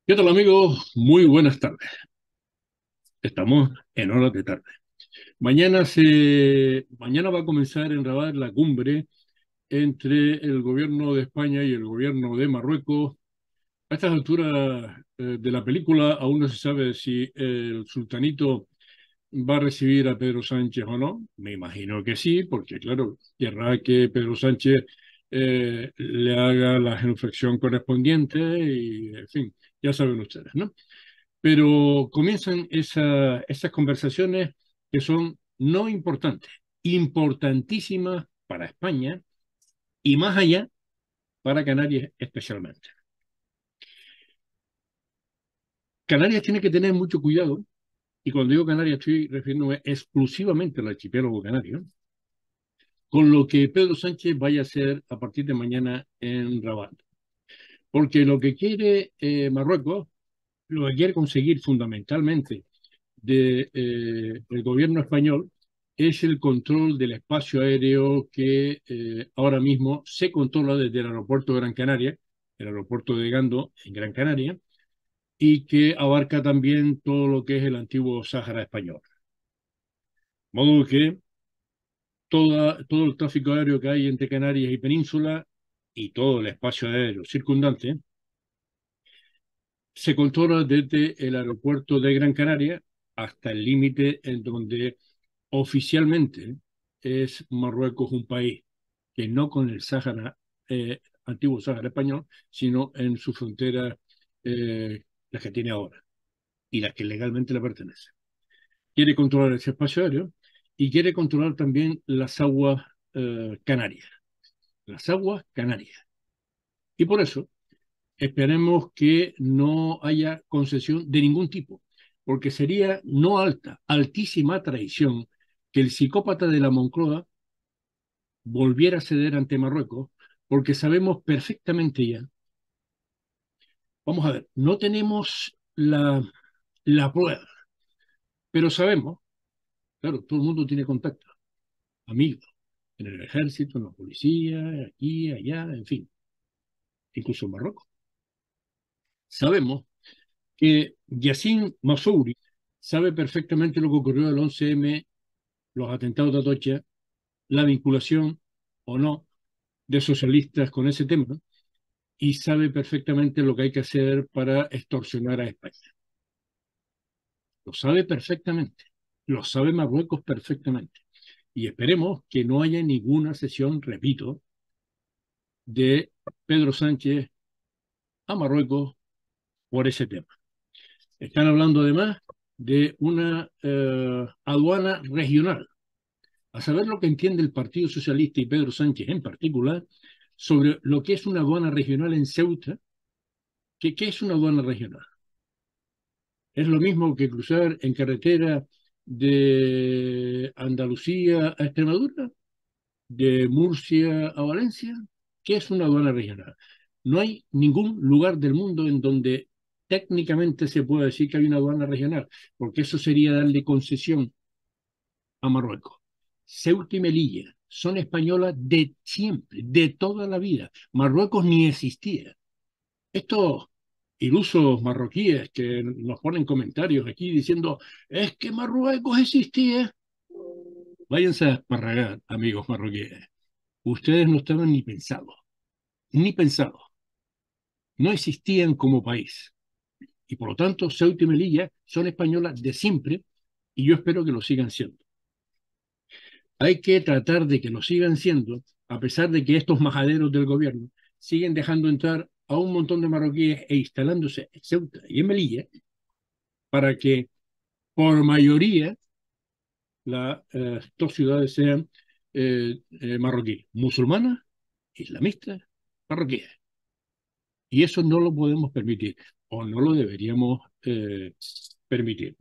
¿Qué tal, amigos? Muy buenas tardes. Estamos en horas de tarde. Mañana va a comenzar en Rabat la cumbre entre el gobierno de España y el gobierno de Marruecos. A estas alturas de la película aún no se sabe si el sultanito va a recibir a Pedro Sánchez o no. Me imagino que sí, porque claro, querrá que Pedro Sánchez le haga la genuflexión correspondiente y, en fin, ya saben ustedes, ¿no? Pero comienzan esas conversaciones que son no importantes, importantísimas para España y más allá para Canarias especialmente. Canarias tiene que tener mucho cuidado, y cuando digo Canarias estoy refiriéndome exclusivamente al archipiélago canario, con lo que Pedro Sánchez vaya a hacer a partir de mañana en Rabat. Porque lo que quiere Marruecos, lo que quiere conseguir fundamentalmente del gobierno español es el control del espacio aéreo que ahora mismo se controla desde el aeropuerto de Gran Canaria, el aeropuerto de Gando en Gran Canaria, y que abarca también todo lo que es el antiguo Sáhara español. De modo que todo el tráfico aéreo que hay entre Canarias y Península y todo el espacio aéreo circundante se controla desde el aeropuerto de Gran Canaria hasta el límite en donde oficialmente es Marruecos un país que no con el Sáhara, antiguo Sáhara español, sino en su frontera, las que tiene ahora y las que legalmente le pertenecen. Quiere controlar ese espacio aéreo y quiere controlar también las aguas canarias, las aguas canarias. Y por eso esperemos que no haya concesión de ningún tipo, porque sería no alta, altísima traición que el psicópata de la Moncloa volviera a ceder ante Marruecos, porque sabemos perfectamente ya, vamos a ver, no tenemos la prueba, pero sabemos, claro, todo el mundo tiene contacto, amigos, en el ejército, en la policía, aquí, allá, en fin, incluso en Marruecos. Sabemos que Yassin Massouri sabe perfectamente lo que ocurrió el 11M, los atentados de Atocha, la vinculación o no de socialistas con ese tema, y sabe perfectamente lo que hay que hacer para extorsionar a España. Lo sabe perfectamente, lo sabe Marruecos perfectamente. Y esperemos que no haya ninguna sesión, repito, de Pedro Sánchez a Marruecos por ese tema. Están hablando además de una aduana regional, a saber lo que entiende el Partido Socialista y Pedro Sánchez en particular sobre lo que es una aduana regional en Ceuta. ¿Qué es una aduana regional? Es lo mismo que cruzar en carretera de Andalucía a Extremadura, de Murcia a Valencia. ¿Qué es una aduana regional? No hay ningún lugar del mundo en donde técnicamente se pueda decir que hay una aduana regional, porque eso sería darle concesión a Marruecos. Ceuta y Melilla son españolas de siempre, de toda la vida. Marruecos ni existía. Estos ilusos marroquíes que nos ponen comentarios aquí diciendo, es que Marruecos existía. Váyanse a esparragar, amigos marroquíes. Ustedes no estaban ni pensados, ni pensados. No existían como país. Y por lo tanto, Ceuta y Melilla son españolas de siempre y yo espero que lo sigan siendo. Hay que tratar de que lo sigan siendo, a pesar de que estos majaderos del gobierno siguen dejando entrar a un montón de marroquíes e instalándose en Ceuta y en Melilla para que por mayoría las dos ciudades sean marroquíes, musulmanas, islamistas, marroquíes. Y eso no lo podemos permitir, o no lo deberíamos permitir.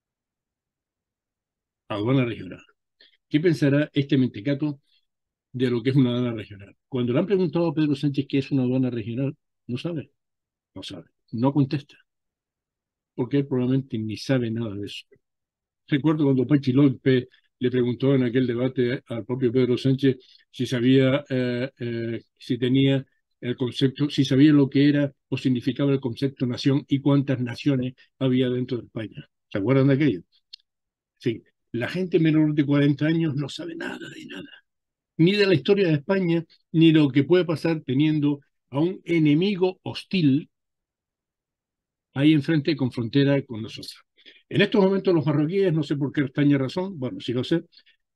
Aduana regional. ¿Qué pensará este mentecato de lo que es una aduana regional? Cuando le han preguntado a Pedro Sánchez qué es una aduana regional, no sabe, no sabe, no contesta, porque él probablemente ni sabe nada de eso. Recuerdo cuando Pachi López le preguntó en aquel debate al propio Pedro Sánchez si sabía, si tenía el concepto, si sabía lo que era o significaba el concepto nación y cuántas naciones había dentro de España. ¿Se acuerdan de aquello? Sí, la gente menor de 40 años no sabe nada de nada, ni de la historia de España, ni lo que puede pasar teniendo a un enemigo hostil ahí enfrente con frontera con nosotros. En estos momentos los marroquíes, no sé por qué extraña razón, bueno, sí lo sé,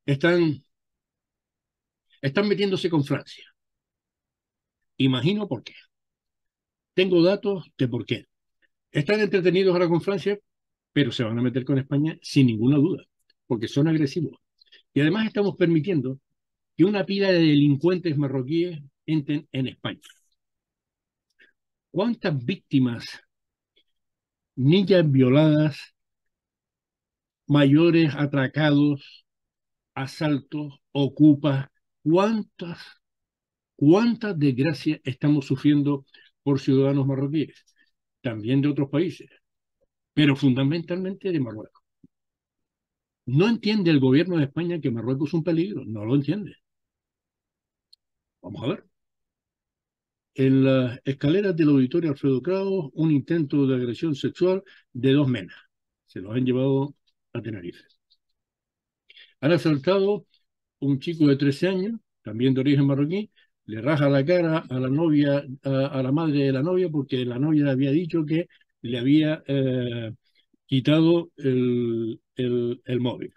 están metiéndose con Francia. Imagino por qué. Tengo datos de por qué. Están entretenidos ahora con Francia, pero se van a meter con España sin ninguna duda, porque son agresivos. Y además estamos permitiendo que una pila de delincuentes marroquíes entren en España. ¿Cuántas víctimas, niñas violadas, mayores atracados, asaltos, ocupas, cuántas, cuántas desgracias estamos sufriendo por ciudadanos marroquíes? También de otros países, pero fundamentalmente de Marruecos. No entiende el gobierno de España que Marruecos es un peligro, no lo entiende. Vamos a ver. En las escaleras del auditorio Alfredo Kraus, un intento de agresión sexual de dos menas. Se los han llevado a Tenerife. Han asaltado un chico de 13 años, también de origen marroquí, le raja la cara a la novia, a la madre de la novia, porque la novia le había dicho que le había quitado el móvil.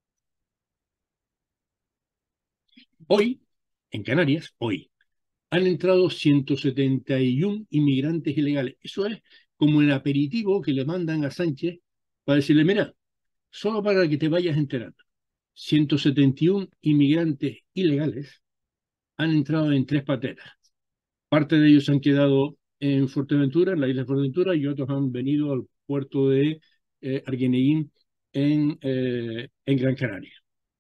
Hoy, en Canarias, hoy, han entrado 171 inmigrantes ilegales. Eso es como el aperitivo que le mandan a Sánchez para decirle, mira, solo para que te vayas enterando. 171 inmigrantes ilegales han entrado en tres pateras. Parte de ellos han quedado en Fuerteventura, en la isla de Fuerteventura, y otros han venido al puerto de Arguineguín en Gran Canaria.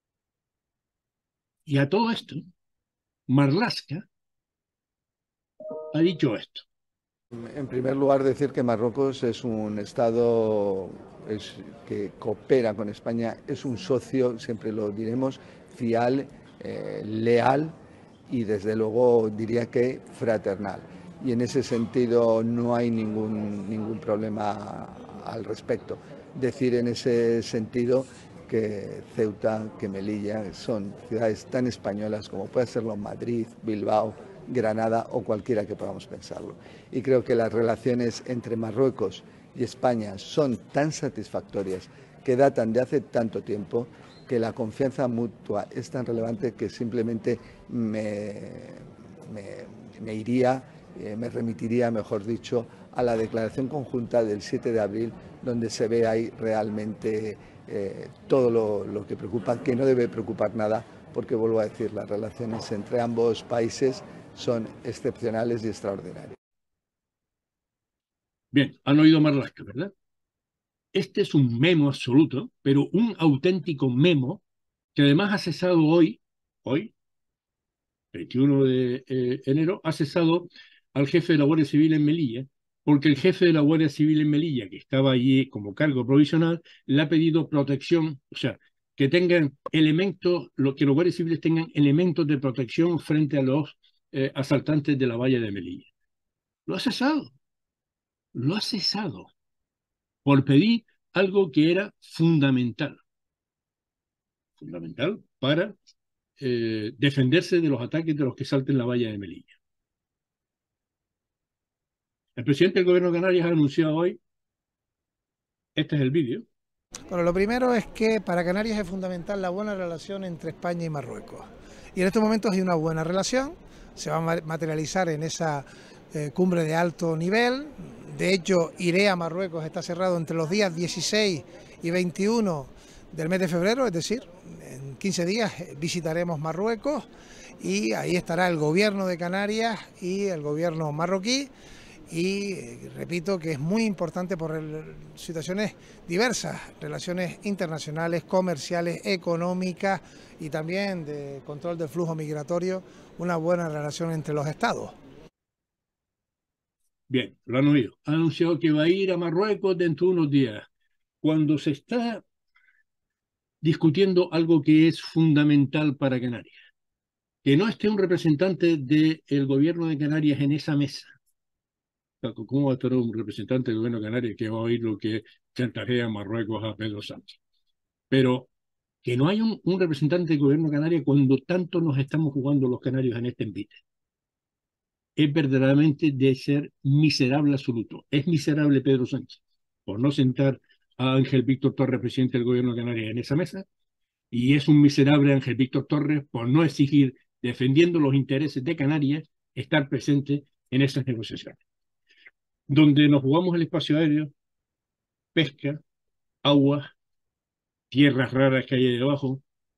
Y a todo esto, Marlaska ha dicho esto. En primer lugar, decir que Marruecos es un Estado que coopera con España, es un socio, siempre lo diremos, fiel, leal y desde luego diría que fraternal. Y en ese sentido no hay ningún problema al respecto. Decir en ese sentido que Ceuta, que Melilla son ciudades tan españolas como puede serlo Madrid, Bilbao, Granada o cualquiera que podamos pensarlo. Y creo que las relaciones entre Marruecos y España son tan satisfactorias, que datan de hace tanto tiempo, que la confianza mutua es tan relevante que simplemente me iría, me remitiría, mejor dicho, a la declaración conjunta del 7 de abril, donde se ve ahí realmente todo lo que preocupa, que no debe preocupar nada, porque vuelvo a decir, las relaciones entre ambos países son excepcionales y extraordinarias. Bien, han oído Marlaska, ¿verdad? Este es un memo absoluto, pero un auténtico memo que además ha cesado hoy, 21 de enero, ha cesado al jefe de la Guardia Civil en Melilla, porque el jefe de la Guardia Civil en Melilla, que estaba allí como cargo provisional, le ha pedido protección, o sea, que tengan elementos, que los guardias civiles tengan elementos de protección frente a los asaltantes de la valla de Melilla. Lo ha cesado, lo ha cesado, por pedir algo que era fundamental para defenderse de los ataques de los que salten la valla de Melilla. El presidente del gobierno de Canarias ha anunciado hoy, este es el vídeo. Bueno, lo primero es que para Canarias es fundamental la buena relación entre España y Marruecos. Y en estos momentos hay una buena relación, se va a materializar en esa cumbre de alto nivel. De hecho, iré a Marruecos, está cerrado entre los días 16 y 21 del mes de febrero, es decir, en 15 días visitaremos Marruecos y ahí estará el gobierno de Canarias y el gobierno marroquí. Y repito que es muy importante por situaciones diversas, relaciones internacionales, comerciales, económicas y también de control del flujo migratorio, una buena relación entre los estados. Bien, lo han oído. Ha anunciado que va a ir a Marruecos dentro de unos días. Cuando se está discutiendo algo que es fundamental para Canarias, que no esté un representante del gobierno de Canarias en esa mesa. ¿Cómo va a estar un representante del gobierno de Canarias que va a oír lo que chantajea Marruecos a Pedro Sánchez? Pero que no haya un representante del gobierno de Canarias cuando tanto nos estamos jugando los canarios en este envite. Es verdaderamente de ser miserable absoluto. Es miserable Pedro Sánchez por no sentar a Ángel Víctor Torres, presidente del gobierno de Canarias, en esa mesa, y es un miserable Ángel Víctor Torres por no exigir, defendiendo los intereses de Canarias, estar presente en esas negociaciones. Donde nos jugamos el espacio aéreo, pesca, agua, tierras raras que hay ahí debajo,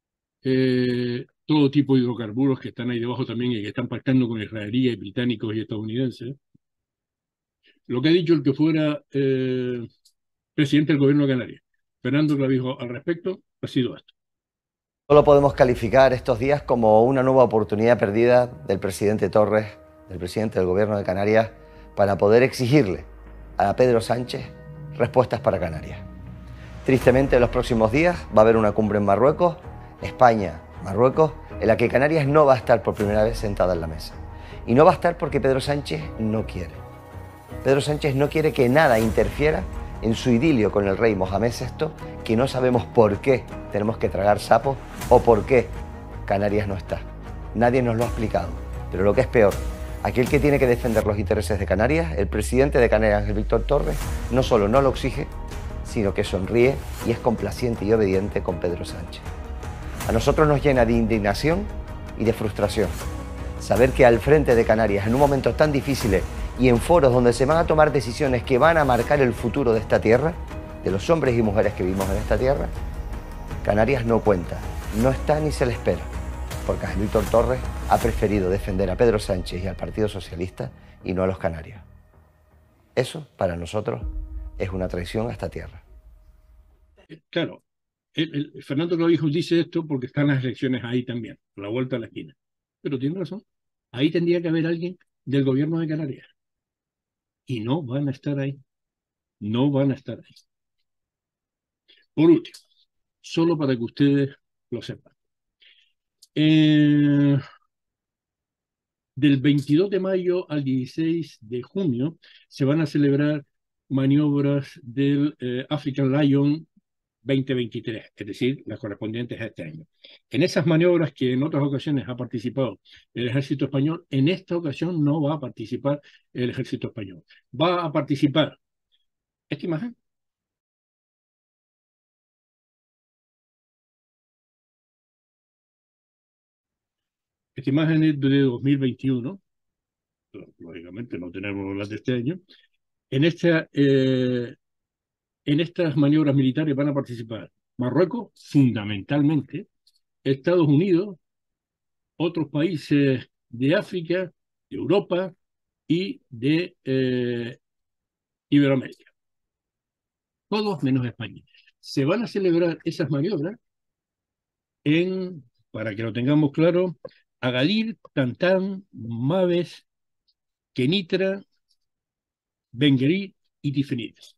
todo tipo de hidrocarburos que están ahí debajo también y que están pactando con israelíes, británicos y estadounidenses. Lo que ha dicho el que fuera presidente del gobierno de Canarias, Fernando Clavijo, al respecto, ha sido esto. Solo podemos calificar estos días como una nueva oportunidad perdida del presidente Torres, del presidente del gobierno de Canarias, para poder exigirle a Pedro Sánchez respuestas para Canarias. Tristemente, en los próximos días va a haber una cumbre en Marruecos, España, Marruecos, en la que Canarias no va a estar por primera vez sentada en la mesa. Y no va a estar porque Pedro Sánchez no quiere. Pedro Sánchez no quiere que nada interfiera en su idilio con el rey Mohamed VI, que no sabemos por qué tenemos que tragar sapos o por qué Canarias no está. Nadie nos lo ha explicado. Pero lo que es peor, aquel que tiene que defender los intereses de Canarias, el presidente de Canarias, Ángel Víctor Torres, no solo no lo exige, sino que sonríe y es complaciente y obediente con Pedro Sánchez. A nosotros nos llena de indignación y de frustración saber que al frente de Canarias, en un momento tan difícil y en foros donde se van a tomar decisiones que van a marcar el futuro de esta tierra, de los hombres y mujeres que vivimos en esta tierra, Canarias no cuenta, no está ni se le espera, porque Ángel Víctor Torres ha preferido defender a Pedro Sánchez y al Partido Socialista y no a los canarios. Eso, para nosotros, es una traición a esta tierra. Claro, Fernando Clavijo dice esto porque están las elecciones ahí también, a la vuelta de la esquina. Pero tiene razón, ahí tendría que haber alguien del gobierno de Canarias. Y no van a estar ahí. No van a estar ahí. Por último, solo para que ustedes lo sepan. Del 22 de mayo al 16 de junio se van a celebrar maniobras del African Lion 2023, es decir, las correspondientes a este año. En esas maniobras que en otras ocasiones ha participado el ejército español, en esta ocasión no va a participar el ejército español. Va a participar esta imagen. Esta imagen es de 2021, lógicamente no tenemos las de este año. En estas maniobras militares van a participar Marruecos, fundamentalmente, Estados Unidos, otros países de África, de Europa y de Iberoamérica. Todos menos España. Se van a celebrar esas maniobras para que lo tengamos claro, Agadir, Tantán, Maves, Kenitra, Benguerí y Tiferet.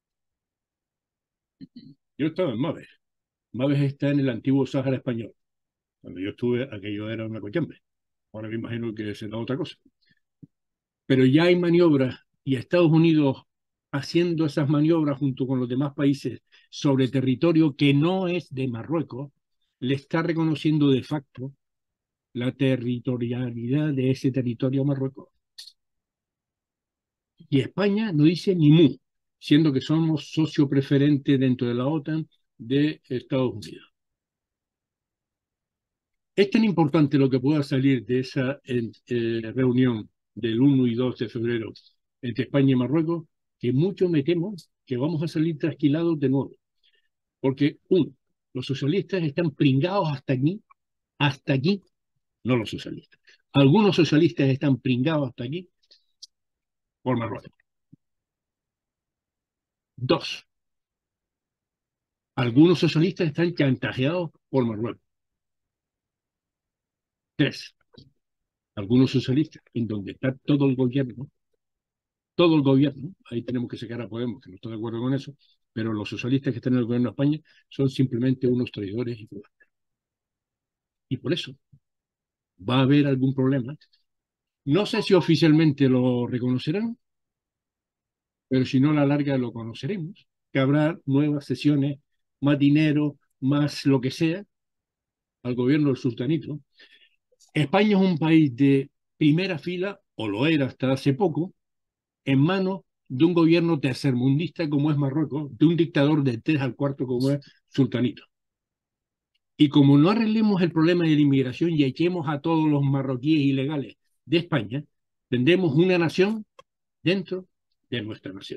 Yo estaba en Maves. Maves está en el antiguo Sáhara español. Cuando yo estuve, aquello era una cochambre. Ahora me imagino que será otra cosa. Pero ya hay maniobras y Estados Unidos haciendo esas maniobras junto con los demás países sobre territorio que no es de Marruecos, le está reconociendo de facto la territorialidad de ese territorio a Marruecos. Y España no dice ni mu, siendo que somos socio preferente dentro de la OTAN de Estados Unidos. Es tan importante lo que pueda salir de esa reunión del 1 y 2 de febrero entre España y Marruecos, que mucho me temo que vamos a salir trasquilados de nuevo. Porque, los socialistas están pringados hasta aquí, no los socialistas. Algunos socialistas están pringados hasta aquí por Marruecos. 2, algunos socialistas están chantajeados por Marruecos. 3, algunos socialistas, en donde está todo el gobierno, ahí tenemos que sacar a Podemos, que no estoy de acuerdo con eso, pero los socialistas que están en el gobierno de España son simplemente unos traidores y cobardes. Y por eso va a haber algún problema. No sé si oficialmente lo reconocerán, pero si no, a la larga lo conoceremos, que habrá nuevas sesiones, más dinero, más lo que sea, al gobierno del sultanito. España es un país de primera fila, o lo era hasta hace poco, en manos de un gobierno tercermundista como es Marruecos, de un dictador de 3 al 4 como es Sultanito. Y como no arreglemos el problema de la inmigración y echemos a todos los marroquíes ilegales de España, tendremos una nación dentro de nuestra nación.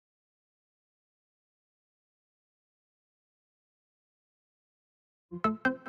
Thank you.